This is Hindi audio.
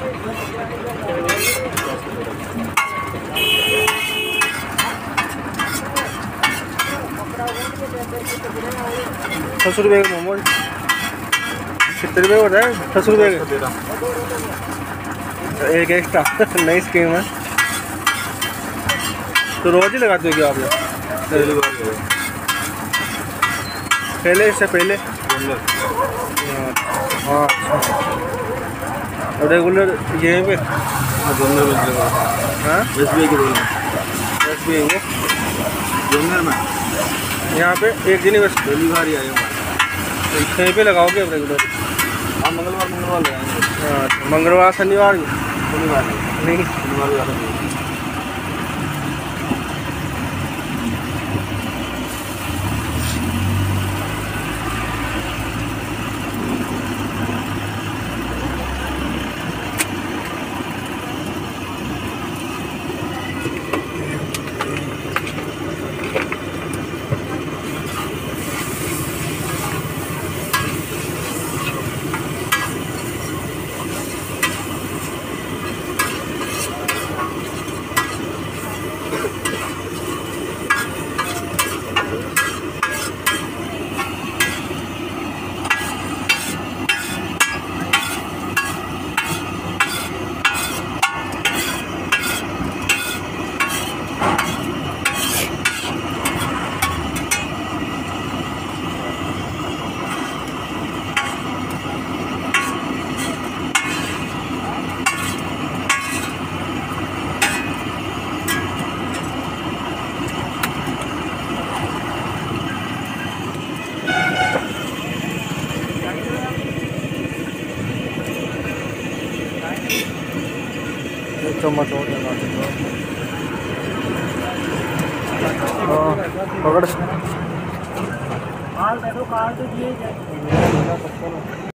₹6 के मोमोज कितने रुपये होता है? ₹6 के एक एक्स्ट्रा। नई स्कीम है। तो रोज ही लगाते हो क्या आप? पहले इससे पहले? हाँ रेगुलर यहीं पे? हाँ SBI की SBI वो जोनर में यहाँ पे एक दिन ही बस पहली बार ही आए हूँ। यहीं पे लगाओगे अब रेगुलर? हाँ मंगलवार लगाएंगे। हाँ मंगलवार शनिवार नहीं, शनिवार चम्मच और पकड़।